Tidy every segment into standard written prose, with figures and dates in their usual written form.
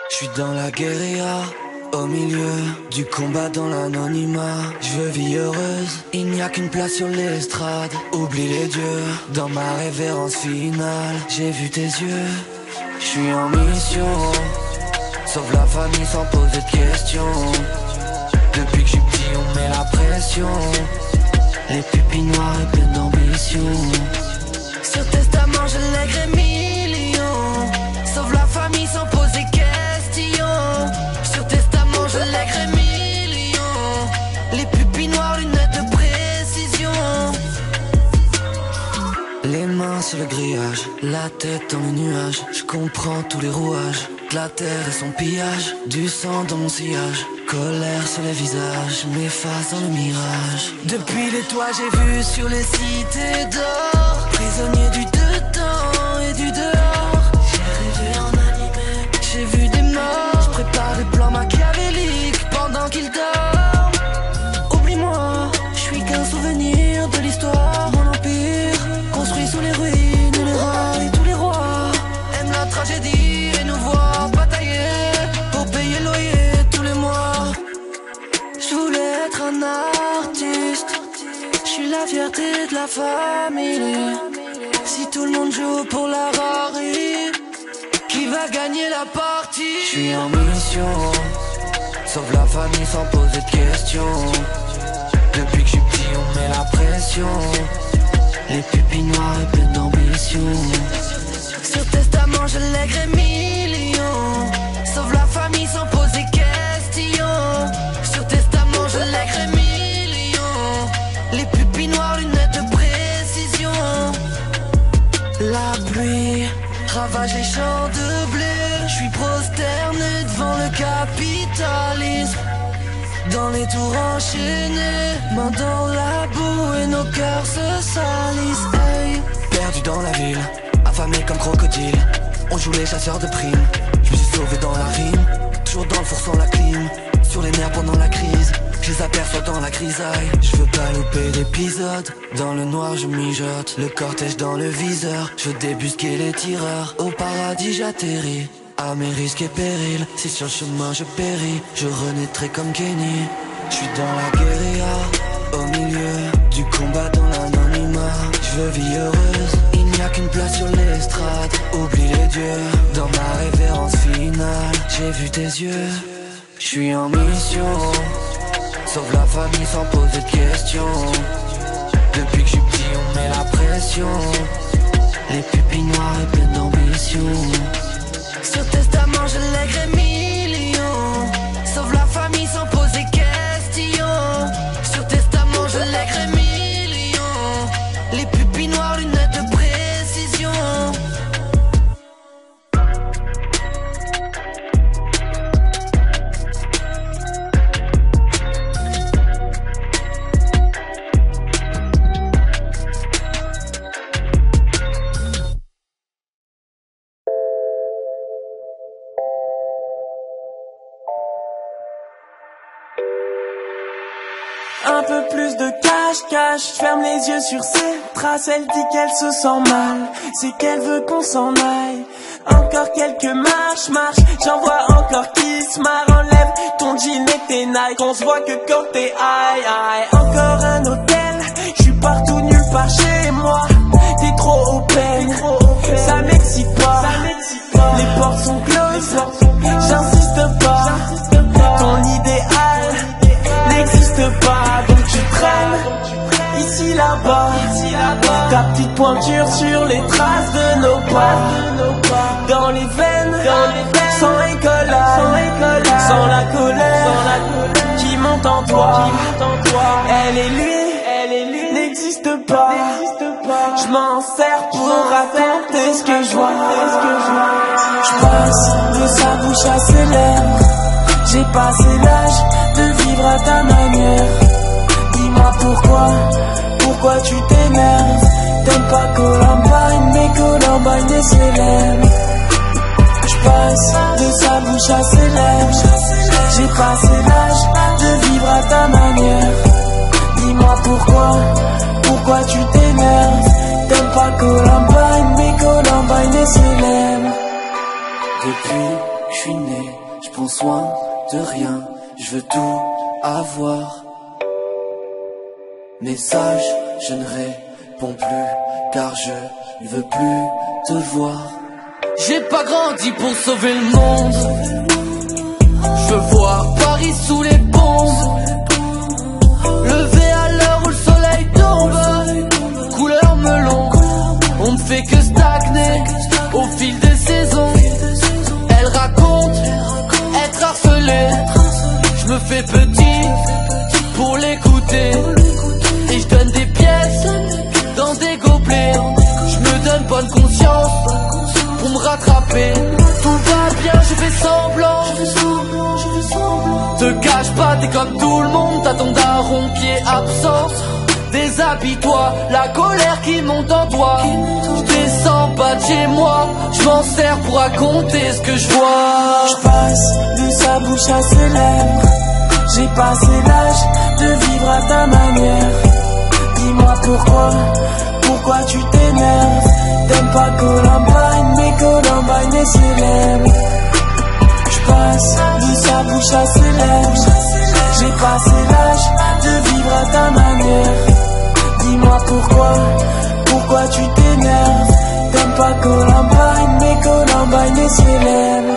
Je suis dans la guérilla, au milieu du combat dans l'anonymat. Je veux vie heureuse, il n'y a qu'une place sur l'estrade. Oublie les dieux, dans ma révérence finale. J'ai vu tes yeux, je suis en mission. Sauve la famille sans poser de questions. Depuis que je suis petit on met la pression. Les pupilles noires et pleines d'ambition. Sur testament je lèguerai millions. Sauve la famille sans poser questions. Sur testament je lèguerai millions. Les pupilles noires, lunettes de précision. Les mains sur le grillage, la tête dans les nuages. Je comprends tous les rouages de la terre et son pillage. Du sang dans mon sillage, colère sur les visages, m'efface dans le mirage. Depuis les toits j'ai vu sur les cités d'or, prisonnier du dedans et du dehors. J'ai rêvé en animé, j'ai vu des morts. Je prépare des plans machiavéliques pendant qu'ils dorment. Oublie-moi, je suis qu'un souvenir de l'histoire. Mon empire, construit sous les ruines, les rois et tous les rois aiment la tragédie et nous voient batailler pour payer le loyer tous les mois. Je voulais être un artiste, je suis la fierté de la famille. Si tout le monde joue pour la Rari, qui va gagner la partie? Je suis en mission, sauve la famille sans poser de questions. Depuis que je suis petit on met la pression. Les pupilles noires et pleines d'ambition. Sur testament je lèguerai millions. Sauve la famille sans poser questions. Sur testament je lèguerai millions. Les pupilles noires, lunettes de précision. La pluie ravage les champs de blé. Je suis prosterné devant le capitalisme. Dans les tours enchaînées, mains dans la boue et nos cœurs se salissent. Hey. Perdu dans la ville, affamé comme crocodile. On joue les chasseurs de primes. Je me suis sauvé dans la rime, toujours dans le four sans la clim. Sur les nerfs pendant la crise, je les aperçois dans la grisaille. Je veux pas louper d'épisode, dans le noir je mijote. Le cortège dans le viseur, je veux débusquer les tireurs. Au paradis j'atterris, à mes risques et périls. Si sur le chemin je péris, je renaîtrai comme Kenny. Je suis dans la guérilla, au milieu du combat dans l'anonymat. Je veux vie heureuse, il n'y a qu'une place sur l'estrade. Oublie les dieux, dans ma révérence finale. J'ai vu tes yeux, je suis en mission. Sauve la famille sans poser de questions. Depuis que je suis petit on met la pression. Les pupilles noires et pleines d'ambition. Sur testament je lèguerai millions. Sauve la famille sans poser questions. Sur testament je lèguerai millions. Les pupilles noires, lunettes de précision. Un peu plus de cache, ferme les yeux sur ses traces. Elle dit qu'elle se sent mal, c'est qu'elle veut qu'on s'en aille. Encore quelques marches, j'en vois encore qui se marre. Enlève ton jean et tes Nike, on se voit que quand t'es high. Encore un hôtel, je suis partout nulle part chez moi. T'es trop open, ça m'excite pas. Les portes sont closes, j'insiste pas. Ton idéal n'existe pas, donc tu traînes ici là-bas. Ta petite pointure sur les traces de nos pas. Dans les veines, sans écolade, sans la colère qui monte en toi. Elle et lui n'existe pas. Je m'en sers pour raconter ce que je vois. Je passe de sa bouche à ses lèvres. J'ai passé l'âge de vivre à ta manière. Dis-moi pourquoi tu t'énerves. T'aimes pas Columbine, mais Columbine est célèbre. J'passe de sa bouche à ses lèvres. J'ai passé l'âge de vivre à ta manière. Dis-moi pourquoi tu t'énerves. T'aimes pas Columbine, mais Columbine est célèbre. Depuis Je suis né, je prends soin de rien, je veux tout avoir. Message, je ne réponds plus, car je ne veux plus te voir. J'ai pas grandi pour sauver le monde. Je veux voir Paris sous les bombes, lever à l'heure où le soleil tombe, couleur melon. On ne fait que stagner au fil des saisons. Elle raconte être harcelée. Je me fais petit pour l'écouter, et je donne des pièces dans des gobelets. Je me donne bonne conscience pour me rattraper. Tout va bien, je fais semblant. Te cache pas, t'es comme tout le monde. T'as ton daron qui est absent. Déshabille-toi, la colère qui monte en toi. Je descends pas de chez moi, je m'en sers pour raconter ce que je vois. Je passe de sa bouche à ses lèvres. J'ai passé l'âge de vivre à ta manière. Dis-moi pourquoi tu t'énerves. T'aimes pas Columbine, mais Columbine est célèbre. Je passe de sa bouche à ses lèvres. J'ai passé l'âge de vivre à ta manière. Dis-moi pourquoi tu t'énerves. T'aimes pas Columbine, mais Columbine est célèbre.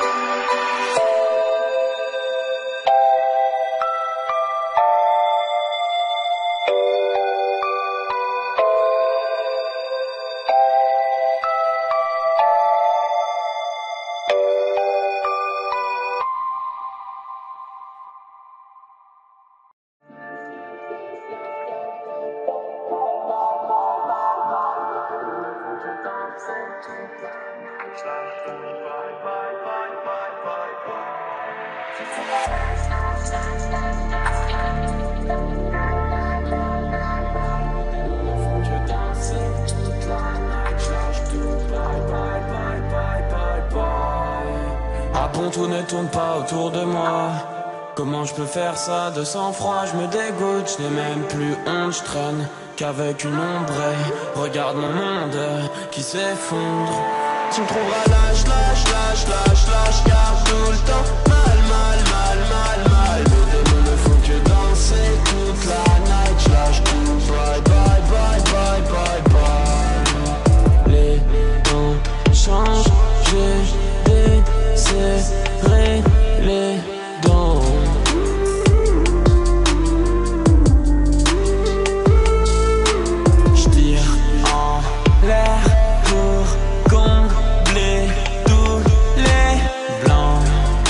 Ah bon, tout ne tourne pas autour de moi. Comment je peux faire ça de sang-froid? Je me dégoûte, je n'ai même plus honte. Je traîne qu'avec une ombre et regarde mon monde qui s'effondre. Tu me trouveras lâche, garde tout le temps. Mal, mes démons ne font que danser toute la night. Je lâche tout, bye. Les temps changent, j'ai desserré les dents. Je tire en l'air pour combler tous les blancs.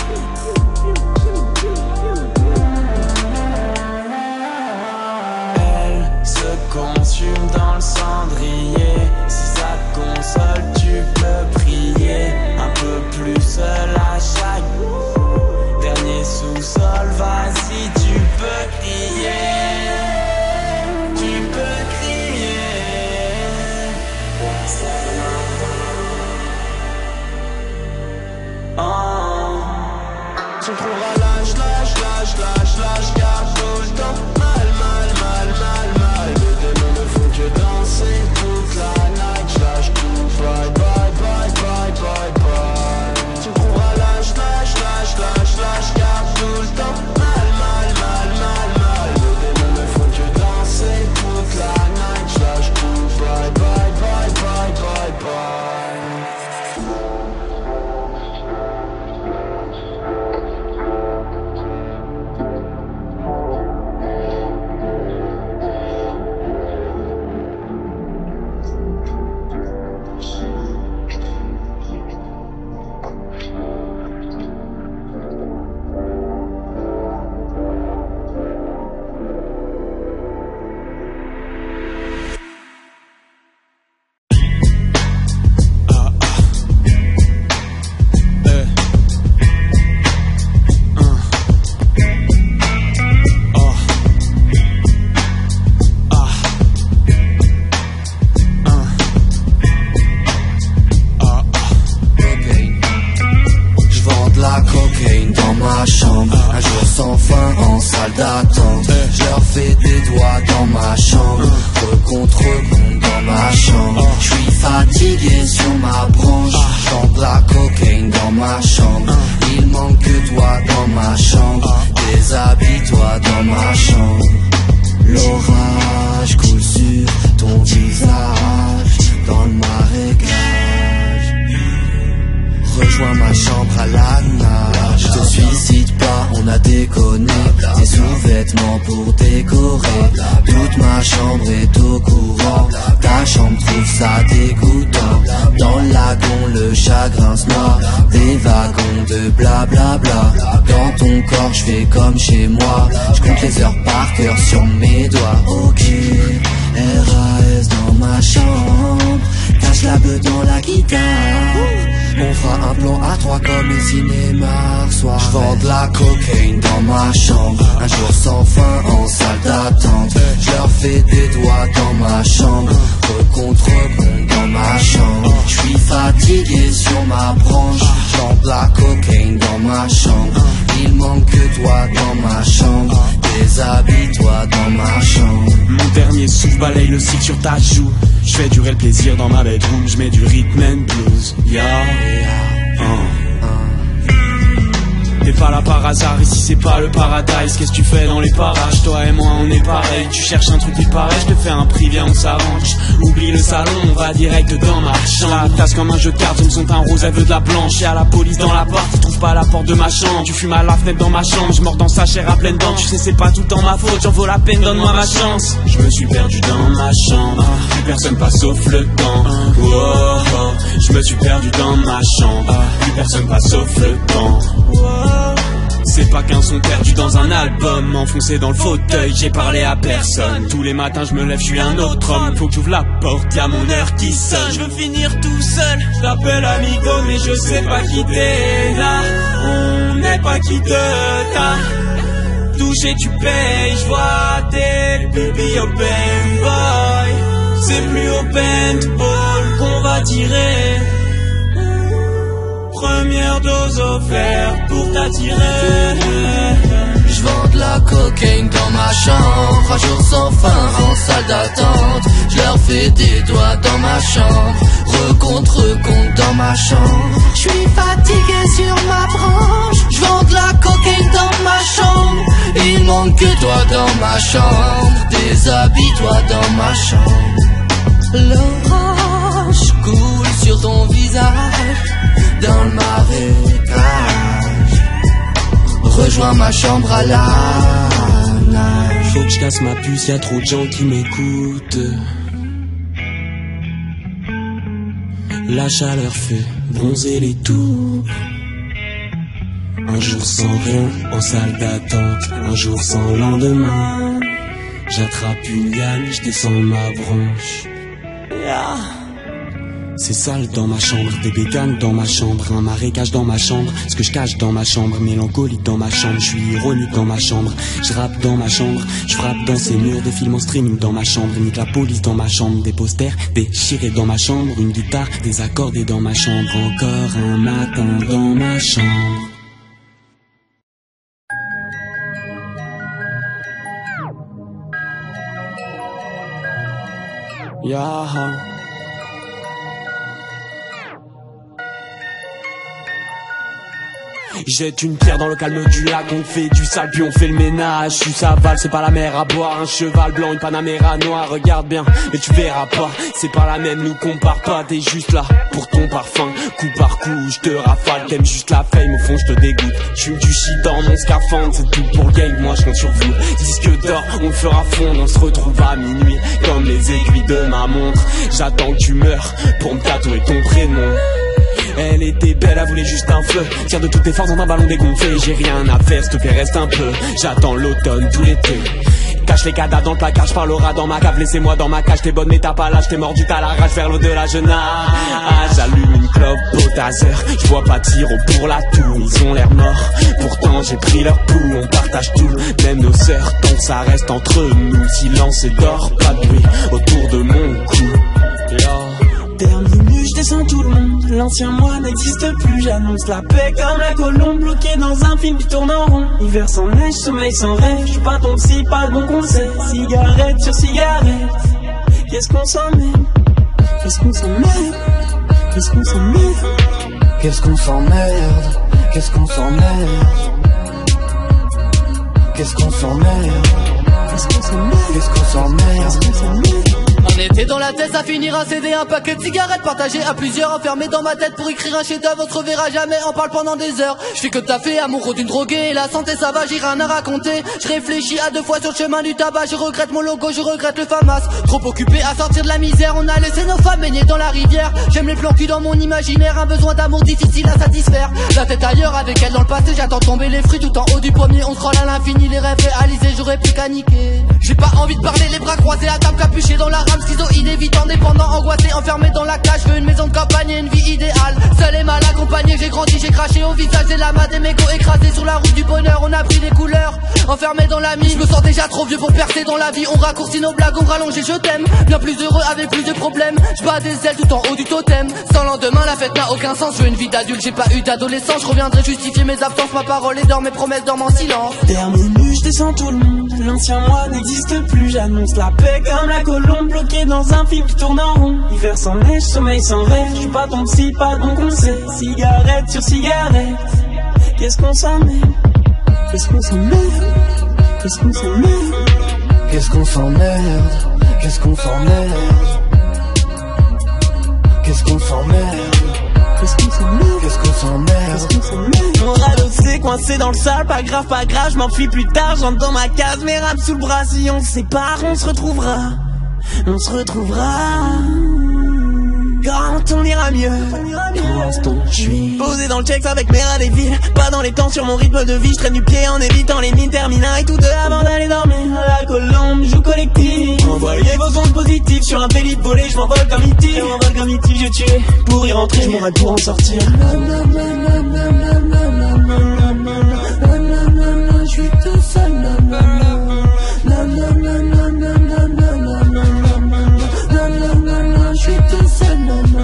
Elle se consume dans le cendrier. Si ça te console, tu peux prier. Un peu plus seul à chaque dernier sous-sol. Vas-y, tu peux crier. Tu peux crier. Oh. Tu me trouveras lâche, garde tout le temps. Mal. Mes démons ne font que danser toute la night. Je lâche tout, bye. Tu me trouveras lâche, garde tout le temps. Mal. Mes démons ne font que danser toute la night. Je lâche tout, bye. ma chambre. Il manque que toi dans ma chambre. Déshabille-toi dans ma chambre. L'orage coule sur ton visage dans le marécage. Rejoins ma chambre à la nage. Te suicide pas, on a déconné. Tes sous-vêtements pour décorer. Toute ma chambre est au courant. Ta chambre trouve ça dégoûtant. Dans le lagon le chagrin se noie. Des wagons de blablabla. Dans ton corps je fais comme chez moi. Je compte les heures par cœur sur mes doigts. Ok, RAS dans ma chambre. Cache la beuh dans la guitare. On fera un plan à trois comme les cinémas soir. J'vends de la cocaïne dans ma chambre. Un jour sans fin en salle d'attente. J'leur fais des doigts dans ma chambre. Contre dans ma chambre. J'suis fatigué sur ma branche. J'vends de la cocaïne dans ma chambre. Il manque que toi dans ma chambre. Déshabille-toi dans ma chambre. Mon dernier souffle balaye le cil sur ta joue. J'fais durer le plaisir dans ma bedroom. J'mets du rhythm and blues. T'es pas là par hasard, ici c'est pas le paradise. Qu'est-ce que tu fais dans les parages? Toi et moi on est pareil. Tu cherches un truc qui paraît, je te fais un prix, viens on s'arrange. Oublie le salon, on va direct dans ma chambre. La tasse comme un jeu de cartes, je me sens un rose, elle veut de la blanche. Y'a la police dans la porte, tu trouves pas la porte de ma chambre. Tu fumes à la fenêtre dans ma chambre, je mords dans sa chair à pleines dents. Tu sais c'est pas tout en ma faute, j'en vaut la peine, donne-moi ma chance. Je me suis perdu dans ma chambre, plus personne pas sauf le temps. Je me suis perdu dans ma chambre, plus personne pas sauf le temps. C'est pas qu'un son perdu dans un album, enfoncé dans le fauteuil, j'ai parlé à personne. Tous les matins je me lève, je suis un autre homme. Faut que j'ouvre la porte, y'a mon heure qui sonne. Je veux finir tout seul, je t'appelle amigo mais je sais pas qui t'es là. On n'est pas qui te t'a touché, tu payes, je vois tes pupilles open boy. C'est plus au paintball qu'on va tirer. Première dose offerte pour t'attirer. J'vends de la cocaïne dans ma chambre. Un jour sans fin en salle d'attente. J'leur fais des doigts dans ma chambre. Recompte dans ma chambre. J'suis fatigué sur ma branche. J'vends de la cocaïne dans ma chambre. Il manque que toi dans ma chambre. Déshabille-toi dans ma chambre. L'orage coule sur ton visage dans le marécage. Rejoins ma chambre à la nage. Faut que je casse ma puce, y'a trop de gens qui m'écoutent. La chaleur fait bronzer les tours. Un jour sans rien en salle d'attente, un jour sans lendemain. J'attrape une liane, je descends ma branche. C'est sale dans ma chambre, des béganes dans ma chambre, un marécage dans ma chambre, ce que je cache dans ma chambre, mélancolique dans ma chambre, je suis ironique dans ma chambre, je rappe dans ma chambre, je frappe dans ces murs, des films en streaming dans ma chambre, nique la police dans ma chambre, des posters déchirés dans ma chambre, une guitare désaccordée dans ma chambre, encore un matin dans ma chambre. Jette une pierre dans le calme du lac, on fait du sale puis on fait le ménage. Tu savales, c'est pas la mer à boire, un cheval blanc, une Panamera noire. Regarde bien, mais tu verras pas, c'est pas la même, nous compare pas. T'es juste là pour ton parfum, coup par coup, je te rafale. T'aimes juste la fame, au fond je te dégoûte. Tu me du shit dans mon scaphandre, c'est tout pour le game, moi je compte sur vous. Disque d'or, on le fera fondre, on se retrouve à minuit, comme les aiguilles de ma montre. J'attends que tu meurs pour me tatouer ton prénom. Elle était belle, elle voulait juste un feu. Tire de toutes tes forces dans un ballon dégonflé. J'ai rien à faire, s'il te plaît reste un peu. J'attends l'automne, tout l'été. Cache les cadavres dans le placard, je parlerai dans ma cave. Laissez-moi dans ma cage, t'es bonne mais t'as pas l'âge. T'es mordu, t'as la rage vers l'au-delà, je nage. J'allume une clope au taser. Je vois pas Tiro pour la tour, ils ont l'air morts. Pourtant j'ai pris leur pouls, on partage tout, même nos sœurs. Tant que ça reste entre nous, silence et d'or, pas de bruit autour de mon cou. Terminé, je descends tout le monde. L'ancien moi n'existe plus. J'annonce la paix comme la colombe bloquée dans un film qui tourne en rond. Hiver sans neige, sommeil sans rêve. Je suis pas ton psy, pas le bon conseil. Cigarette sur cigarette. Qu'est-ce qu'on s'en met? Qu'est-ce qu'on s'en met? Qu'est-ce qu'on s'en met? Qu'est-ce qu'on s'emmerde, qu'est-ce qu'on s'emmerde, qu'est-ce qu'on s'emmerde, qu'est-ce qu'on s'emmerde, qu'est-ce qu'on s'emmerde. On était dans la tête, ça finira céder un paquet de cigarettes partagées à plusieurs, enfermés dans ma tête pour écrire un chef-d'œuvre. On se reverra jamais, on parle pendant des heures. Je fais que taffer, amoureux d'une droguée, et la santé ça va, j'ai rien à raconter. Je réfléchis à 2 fois sur le chemin du tabac, je regrette mon logo, je regrette le FAMAS. Trop occupé à sortir de la misère, on a laissé nos femmes baigner dans la rivière. J'aime les plans cul dans mon imaginaire, un besoin d'amour difficile à satisfaire. La tête ailleurs avec elle dans le passé, j'attends tomber les fruits tout en haut du pommier. On scrolle à l'infini, les rêves réalisés, j'aurais plus qu'à niquer. J'ai pas envie de parler, les bras croisés à table, capuché dans la rame, schizoïde, évitant, dépendant, angoissé, enfermé dans la cage. Je veux une maison de campagne et une vie idéale, seul et mal accompagné. J'ai grandi, j'ai craché au visage des lamas des mégots écrasés sur la route du bonheur. On a pris des couleurs, enfermé dans la mine. Je me sens déjà trop vieux pour percer dans la vie. On raccourcit nos blagues, on rallonge et je t'aime. Bien plus heureux avec plus de problèmes. Je bats des ailes tout en haut du totem. Sans lendemain, la fête n'a aucun sens. Je veux une vie d'adulte, j'ai pas eu d'adolescence. Je reviendrai justifier mes absences, ma parole est d'or, mes promesses dorment en silence. Terminus, je descends tout le monde. L'ancien moi n'existe plus. J'annonce la paix comme la colombe bloquée dans un film qui tourne en rond. Hiver sans neige, sommeil sans rêve. Je suis pas ton psy, pas ton conseil. Cigarette sur cigarette. Qu'est-ce qu'on s'emmerde, qu'est-ce qu'on s'emmerde, qu'est-ce qu'on s'emmerde, Qu'est-ce qu'on s'emmerde, qu'est-ce qu'on s'emmerde, qu'est-ce qu'on s'emmerde, qu'est-ce qu'on s'emmerde, qu'est-ce qu'on s'emmerde, qu'est-ce qu'on s'emmerde. Mon radossé coincé dans le sale, pas grave, je m'enfuis plus tard. J'entre dans ma case, mes rames sous le bras. Si on se sépare, on se retrouvera, on se retrouvera. Quand on ira mieux. Pour l'instant, je suis posé dans le checks avec mes rats des villes. Pas dans les temps sur mon rythme de vie. Je traîne du pied en évitant les mines. Terminant et tout deux avant d'aller dormir. La colombe joue collectif. Envoyez vos ondes positives sur un pélit volé. Je m'envole comme E.T. Je m'envole comme E.T. Je tue pour y rentrer. Je mourrai pour en sortir. Je suis tout seul. Je suis tout seul.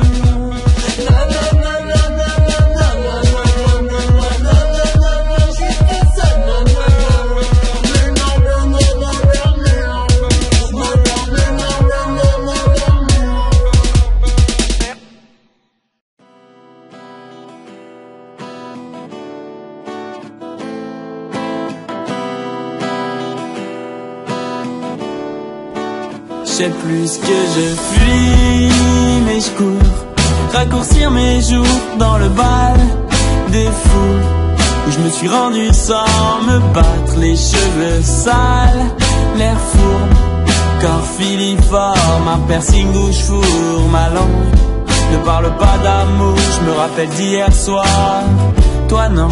Je sais plus ce que je fuis, mais je cours. Raccourcir mes jours dans le bal des fous, où je me suis rendu sans me battre, les cheveux sales, l'air fourbe, corps filiforme, un piercing où je fourre ma langue. Ne parle pas d'amour, je me rappelle d'hier soir, toi non.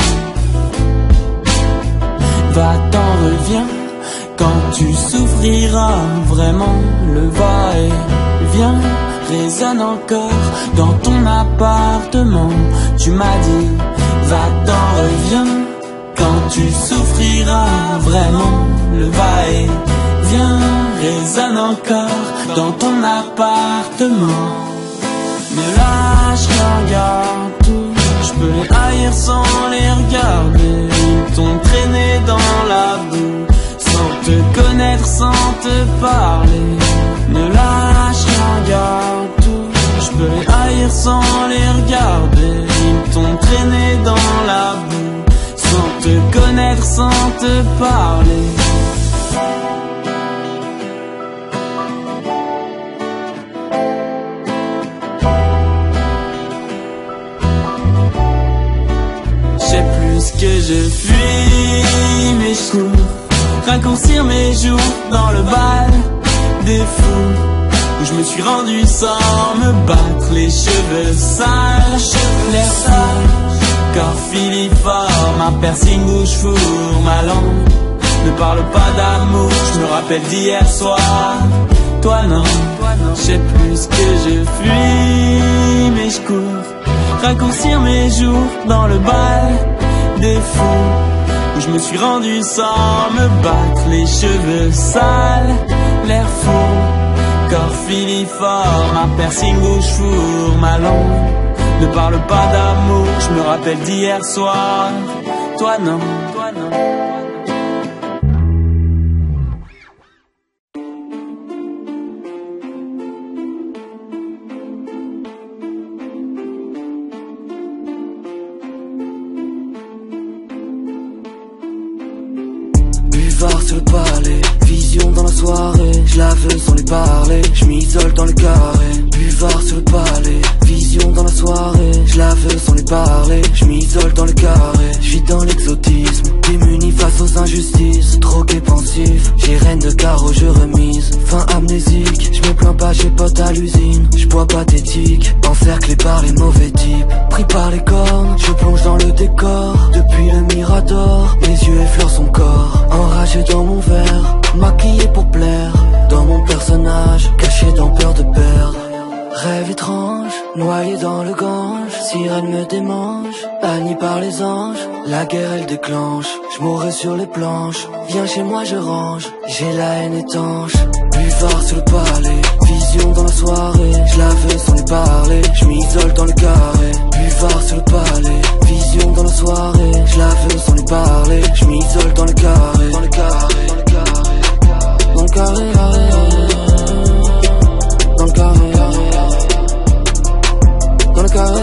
Va-t'en, reviens. Quand tu souffriras vraiment, le va-et-vient résonne encore dans ton appartement. Tu m'as dit, va-t'en, reviens. Quand tu souffriras vraiment, le va-et-vient résonne encore dans ton appartement. Ne lâche rien, garde tout. Je peux les haïr sans les regarder. Ils t'ont traîné dans la boue, sans te connaître, sans te parler. Ne lâche rien, garde tout. Je peux les haïr sans les regarder. Ils t'ont traîné dans la boue, sans te connaître, sans te parler. Je sais plus ce que je fuis, mais je cours. Raccourcir mes jours dans le bal des fous, où je me suis rendu sans me battre, les cheveux sales, l'air sale, corps filiforme, un piercing où je fourre ma langue. Ne parle pas d'amour, je me rappelle d'hier soir, toi non. Je sais plus ce que je fuis, mais je cours. Raccourcir mes jours dans le bal des fous, où je me suis rendu sans me battre, les cheveux sales, l'air fou, corps filiforme, un piercing où je fourre ma langue. Ne parle pas d'amour, je me rappelle d'hier soir, toi non, toi non. sur le palais, vision dans la soirée, je la veux sans lui parler, je m'isole dans le carré. Buvard sur le palais, vision dans la soirée, je la veux sans lui parler, je m'isole dans le carré. Je vis dans l'exotisme, démuni face aux injustices, drogué pensif, j'ai reine de carreau, je remise. Fin amnésique, je me plains pas, j'ai pote à l'usine, je bois pathétique, encerclé par les mauvais types, pris par les cornes, je plonge dans le décor, depuis le Mirador, mes yeux effleurent son corps, enragé dans mon verre, maquillé pour plaire, dans mon personnage, caché dans peur de perdre. Rêve étrange, noyé dans le Gange, sirène me démange, banni par les anges, la guerre elle déclenche, je mourrai sur les planches, viens chez moi je range, j'ai la haine étanche. Buvard sur le palais, vision dans la soirée, je la veux sans lui parler, je m'isole dans le carré. Buvard sur le palais, vision dans la soirée, je la veux sans lui parler, je m'isole dans le carré. Dans le carré, dans le carré, dans le carré, dans le carré. Dans le carré,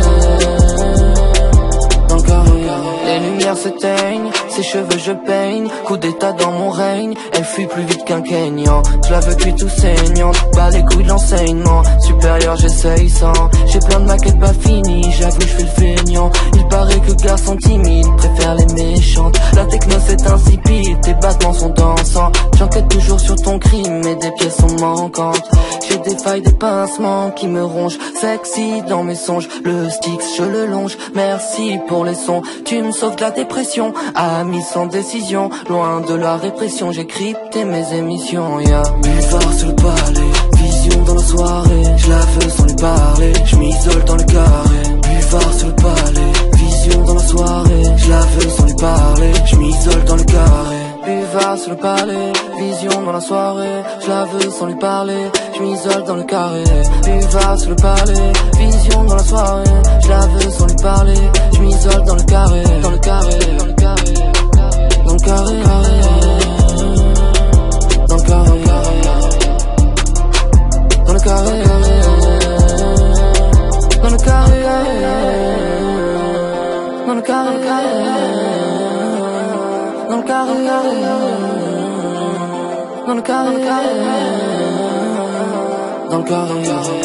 dans le carré. Les lumières s'éteignent, ses cheveux je peigne, coup d'état dans mon règne, elle fuit plus vite qu'un Kenyan. Je la veux cuite tout saignante, bas les couilles de l'enseignement supérieur, j'essaye sans. J'ai plein de maquettes pas finies, j'avoue je fais le feignant. Il paraît que garçons timides préfèrent les méchantes. La techno c'est insipide, tes battements sont dansants. J'enquête toujours sur ton crime, mais des pièces sont manquantes. J'ai des failles, des pincements qui me rongent, sexy dans mes songes. Le Styx je le longe, merci pour les sons. Tu me sauves de la dépression, ami sans décision, loin de la répression, j'ai crypté mes émissions, yeah. Buvard sur le palais, vision dans la soirée, je la veux sans lui parler, je m'isole dans le carré. Buvard sur le palais, vision dans la soirée, je la veux sans lui parler, je m'isole dans le carré. Buvard sur le palais, vision dans la soirée, je la veux sans lui parler, je m'isole dans le carré. Buvard sur le palais, vision dans la soirée, je la veux sans lui parler, je m'isole dans le carré. Dans le carré, dans le carré, dans le carré, dans le carré, dans le carré, dans le carré, dans le carré, dans le carré, dans le carré, dans le carré, dans le carré.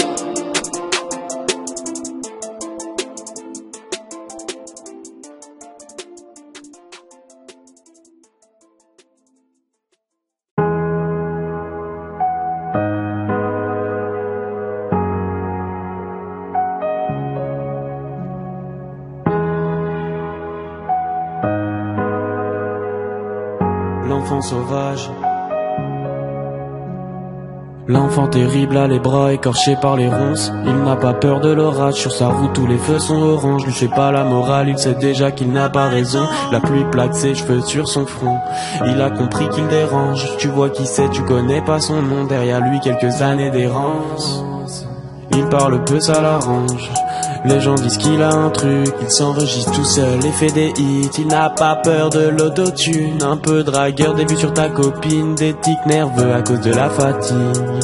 L'enfant sauvage, l'enfant terrible a les bras écorchés par les ronces. Il n'a pas peur de l'orage, sur sa route tous les feux sont orange. Lui fait pas la morale, il sait déjà qu'il n'a pas raison. La pluie plaque ses cheveux sur son front, il a compris qu'il dérange. Tu vois qui c'est, tu connais pas son nom, derrière lui quelques années d'errance. Il parle peu, ça l'arrange. Les gens disent qu'il a un truc, il s'enregistre tout seul et fait des hits. Il n'a pas peur de l'autotune, un peu dragueur, des vues sur ta copine, des tics nerveux à cause de la fatigue.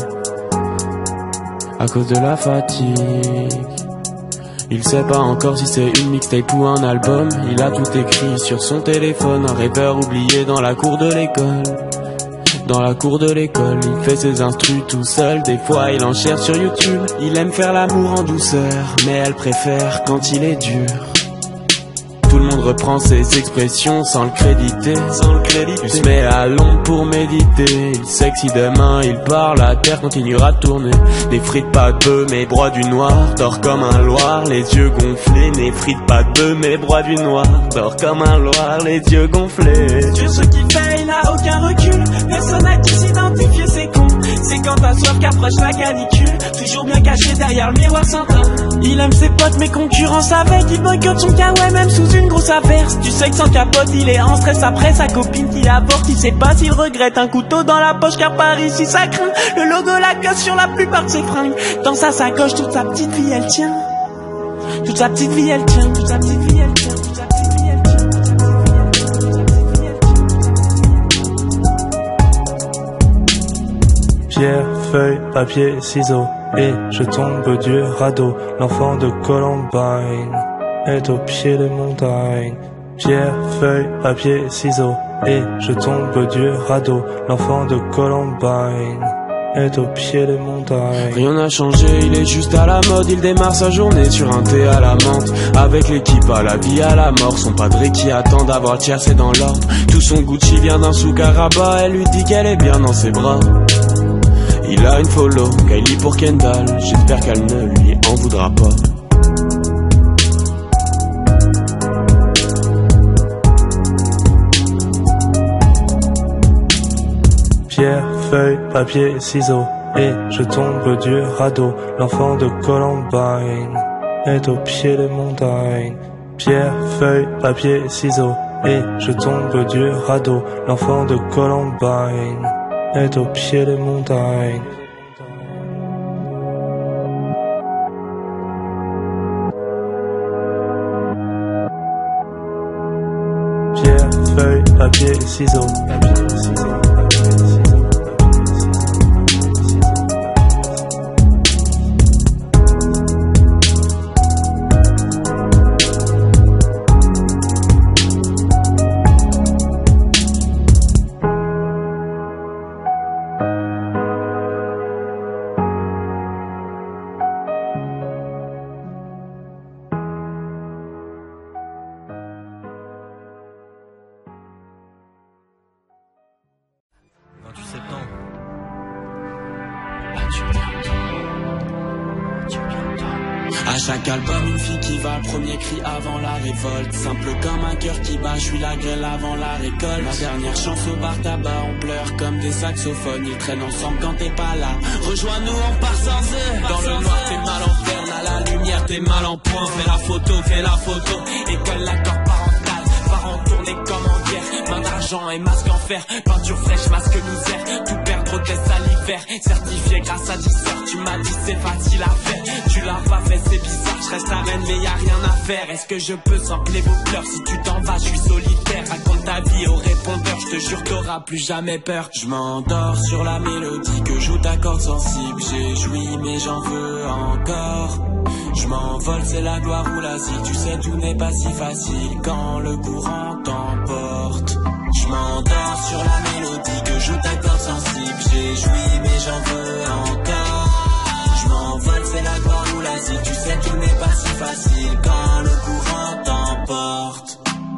À cause de la fatigue. Il sait pas encore si c'est une mixtape ou un album. Il a tout écrit sur son téléphone, un rêveur oublié dans la cour de l'école. Dans la cour de l'école, il fait ses instrus tout seul. Des fois il en cherche sur YouTube. Il aime faire l'amour en douceur, mais elle préfère quand il est dur. Tout le monde reprend ses expressions sans le créditer, Il se met à l'ombre pour méditer. Il sait que si demain il part, la terre continuera de tourner. Des frites pas de bœuf, mais broie du noir. Dors comme un loir, les yeux gonflés. Des frites pas de bœuf, mais broie du noir. Dors comme un loir, les yeux gonflés. Dieu ce qu'il fait, il a aucun recul. Personne n'a qui s'identifier, c'est con. C'est quand ta soif qu'approche la canicule. Toujours bien caché derrière le miroir sans teint. Il aime ses potes mais concurrence avec. Il boycotte son kawaii même sous une grosse averse. Tu sais que sans capote il est en stress après sa copine qui avorte. Il sait pas s'il regrette un couteau dans la poche car par ici ça craint. Le logo la gosse sur la plupart de ses fringues. Dans sa sacoche toute sa petite vie elle tient. Toute sa petite vie elle tient. Toute sa petite vie elle tient. Toute sa petite vie elle tient. Pierre, feuille, papier, ciseaux, et je tombe du radeau. L'enfant de Columbine est au pied des montagnes. Pierre, feuille, papier, ciseaux, et je tombe du radeau. L'enfant de Columbine est au pied des montagnes. Rien n'a changé, il est juste à la mode. Il démarre sa journée sur un thé à la menthe. Avec l'équipe à la vie, à la mort. Son padré qui attend d'avoir le tiers, c'est dans l'ordre. Tout son Gucci vient d'un souk à Rabat. Elle lui dit qu'elle est bien dans ses bras. Il a une follow, Kylie pour Kendall. J'espère qu'elle ne lui en voudra pas. Pierre, feuille, papier, ciseaux, et je tombe du radeau. L'enfant de Columbine est au pied des montagnes. Pierre, feuille, papier, ciseaux, et je tombe du radeau. L'enfant de Columbine est au pied des montagnes. Pierre, feuille, papier, ciseaux, papier, ciseaux. À chaque album, une fille qui va, le premier cri avant la révolte. Simple comme un cœur qui bat, je suis la grêle avant la récolte. Ma dernière chance au bar tabac, on pleure comme des saxophones. Ils traînent ensemble quand t'es pas là. Rejoins-nous, on part sans eux. Dans le noir, t'es mal en berne, à la lumière, t'es mal en point. Fais la photo, école l'accord parental. Parents tournés comme en guerre, main d'argent et masque en fer. Peinture fraîche, masque misère, tout perdre au test à l'hiver. Certifié grâce à 10 heures, tu m'as dit c'est facile à faire. Tu l'as pas fait, c'est bizarre, je reste la reine mais y'a rien à faire. Est-ce que je peux sampler vos pleurs? Si tu t'en vas, je suis solitaire. Raconte ta vie au répondeur, je te jure t'auras plus jamais peur. Je m'endors sur la mélodie que joue ta corde sensible. J'ai joui mais j'en veux encore. Je m'envole, c'est la gloire ou l'asile. Tu sais tout n'est pas si facile quand le courant t'emporte. Je m'endors sur la mélodie que joue ta corde sensible. J'ai joui mais j'en veux encore. Je m'envole, c'est la gloire ou l'asile. Tu sais tout n'est pas si facile quand le courant t'emporte.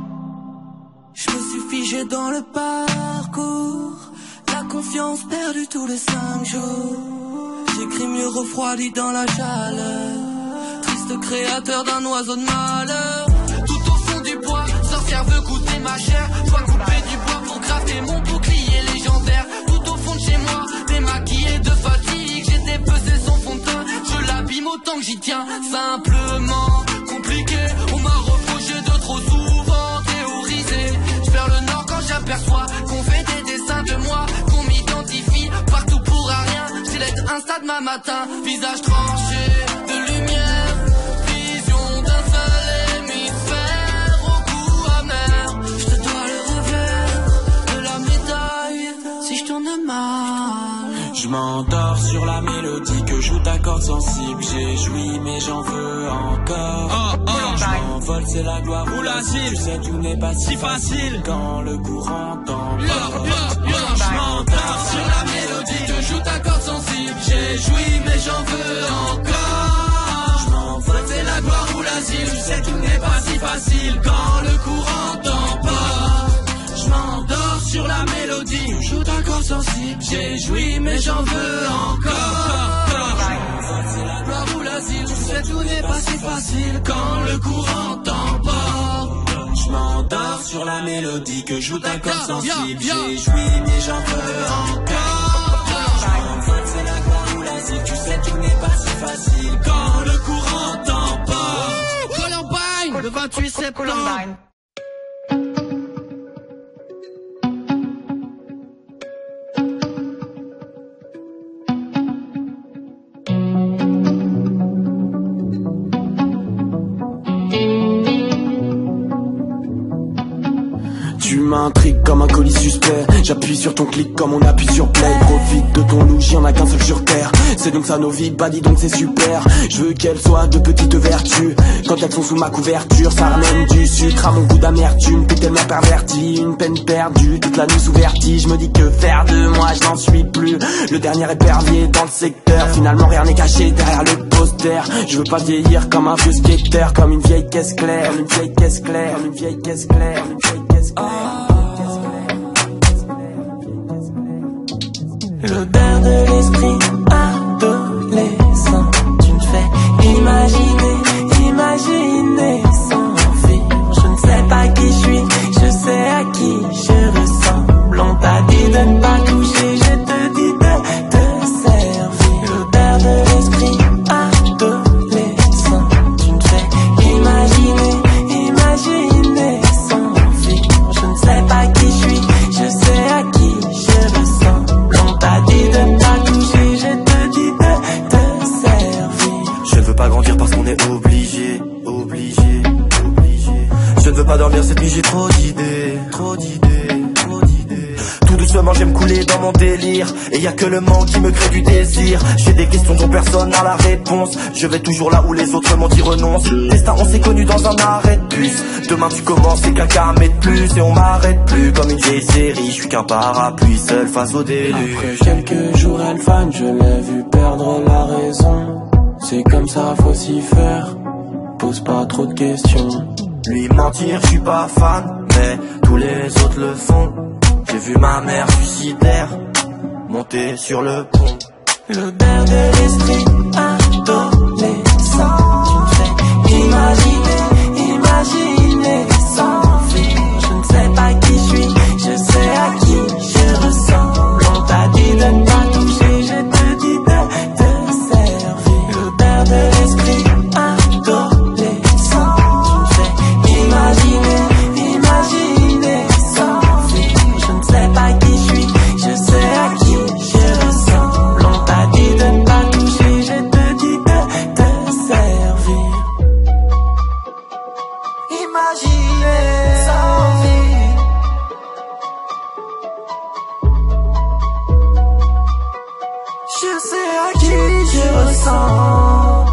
Je me suis figé dans le parcours, la confiance perdue tous les 5 jours. J'écris mieux refroidi dans la chaleur, triste créateur d'un oiseau de malheur. Tout au fond du bois, sorcière veut goûter ma chair. Je dois couper du bois pour crafter mon bouclier légendaire. Tout au fond de chez moi, démaquillé de fatigue. J'ai dépecé son fond de teint, je l'abîme autant que j'y tiens. Simplement compliqué, on m'a reproché de trop souvent théoriser. Je perds le nord quand j'aperçois qu'on fait des dessins de moi, qu'on m'identifie partout pour à rien. J'ai l'aide Insta demain matin, visage tranché de lumière, vision d'un seul hémisphère au goût amer. Je te dois le revers de la médaille si je tourne mal. Je m'endors sur la mélodie que joue ta corde sensible. J'ai joui mais j'en veux encore. Je m'envole, c'est la gloire ou l'asile. Tu sais tout n'est pas si facile quand le courant t'emporte. Je m'endors sur la mélodie que joue ta corde sensible. J'ai joui mais j'en veux encore. Je m'envole, c'est la gloire ou l'asile. Tu sais tout n'est pas si facile quand le courant t'emporte. Je m'endors sur la mélodie que joue ta corde sensible. J'ai joui mais j'en veux encore. C'est la gloire ou l'asile. Tu sais tout n'est pas si facile quand le courant t'emporte. Je m'endors sur la mélodie que joue ta corde sensible. J'ai joui mais j'en veux encore. C'est la gloire ou l'asile. Tu sais tout n'est pas si facile quand le courant t'emporte. Columbine, le 28 septembre. Tu m'intrigues comme un colis suspect. J'appuie sur ton clic comme on appuie sur play. Profite de ton louche, y'en a qu'un seul sur terre. C'est donc ça nos vies, bah dis donc c'est super. Je veux qu'elles soient de petites vertus. Quand elles sont sous ma couverture, ça ramène du sucre à mon goût d'amertume. T'es tellement perverti, une peine perdue. Toute la nuit sous vertige, je me dis que faire de moi, je n'en suis plus. Le dernier épervier dans le secteur. Finalement rien n'est caché derrière le poster. Je veux pas vieillir comme un vieux skater, comme une vieille caisse claire, comme une vieille caisse claire, comme une vieille caisse claire, comme une vieille caisse claire. L'odeur de l'esprit adolescent. Tu me fais imaginer sans fuir. Je ne sais pas qui je suis, je sais à qui je ressemble. On t'a dit de ne pas toucher, je te dis de te servir. L'odeur de l'esprit adolescent. Tu me fais imaginer sans fuir. Je ne sais pas qui je suis, je sais à qui je ressemble. On t'a dit de ne pas toucher, je te dis de te servir. Je ne veux pas grandir parce qu'on est obligé. Je ne veux pas dormir cette nuit, j'ai trop d'idées. Tout doucement j'aime couler dans mon délire. Et y a que le manque qui me crée du désir. J'ai des questions dont personne n'a la réponse. Je vais toujours là où les autres m'ont dit renonce. Destin, on s'est connus dans un arrêt de bus. Demain tu commences et quelqu'un m'aide plus. Et on m'arrête plus comme une vieille série. Je suis qu'un parapluie seul face au déluge. Après quelques jours elle fan, je l'ai vu perdre la raison. C'est comme ça, faut s'y faire. Pose pas trop de questions. Lui mentir, je suis pas fan, mais tous les autres le font. J'ai vu ma mère suicidaire monter sur le pont. L'odeur de l'esprit adolescent. Tu me fais imaginer sans fuir. Je ne sais pas qui je suis, je sais à qui je ressemble. On t'a dit de ne pas toucher, je te dis de te servir. L'odeur de l'esprit adolescent. Tu me fais imaginer sans fuir. Je ne sais pas qui je suis, je sais à qui je ressemble. On t'a dit de ne pas toucher, je te dis de te servir. Imaginer sans vie. Je sais à qui je ressemble.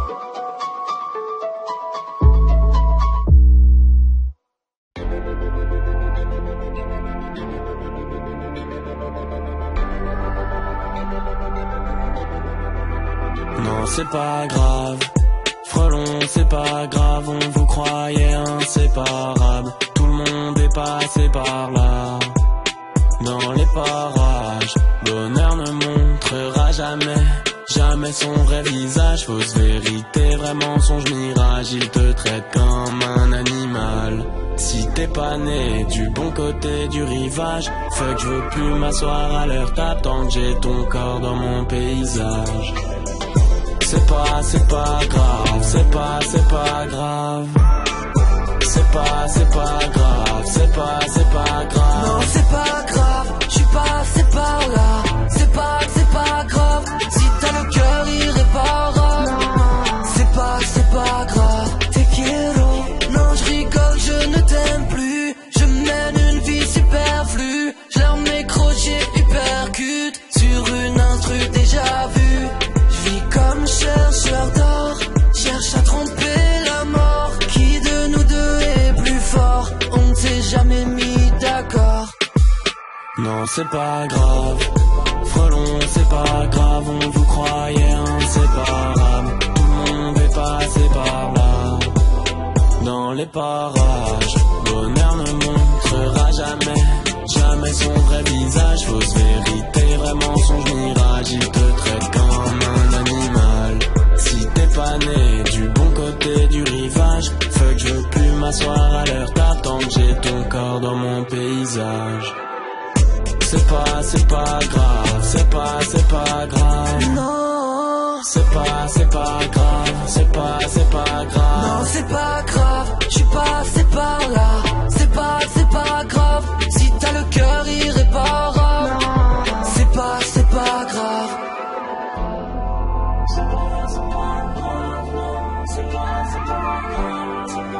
Non, c'est pas grave. Frelon, c'est pas grave, on vous croyait inséparables. Tout le monde est passé par là. Dans les parages, bonheur ne montrera jamais son vrai visage. Fausse vérité, vrai mensonge, mirage. Il te traite comme un animal. Si t'es pas né du bon côté du rivage, fuck, je veux plus m'asseoir à leur table tant que j'ai ton corps dans mon paysage. C'est pas grave, c'est pas grave. C'est pas grave, c'est pas grave. Non, c'est pas grave, je suis passé par là. C'est pas grave, si t'as le cœur irréparable. C'est pas grave, t'es quiero. Non, je rigole, je ne t'aime plus. Je mène une vie superflue. Je leur mets crochet hypercute sur une instru déjà vue. Je vis comme chercheur d'or, cherche à tromper la mort. Qui de nous deux est plus fort? On ne s'est jamais mis d'accord. Non, c'est pas grave. Frelon, c'est pas grave, on vous croyait inséparables. Tout le monde est passé par là. Dans les parages, bonheur ne montrera jamais son vrai visage. Fausse vérité, vrai mensonge, mirage. Il te traite comme un animal. Si t'es pas né du bon côté du rivage, fuck, je veux plus m'asseoir à leur table tant que j'ai ton corps dans mon paysage. C'est pas grave, c'est pas grave. Non, c'est pas grave, c'est pas grave. Non, c'est pas grave, je suis passé par là. C'est pas grave, si t'as le cœur irréparable. C'est pas grave. C'est pas grave, c'est pas grave.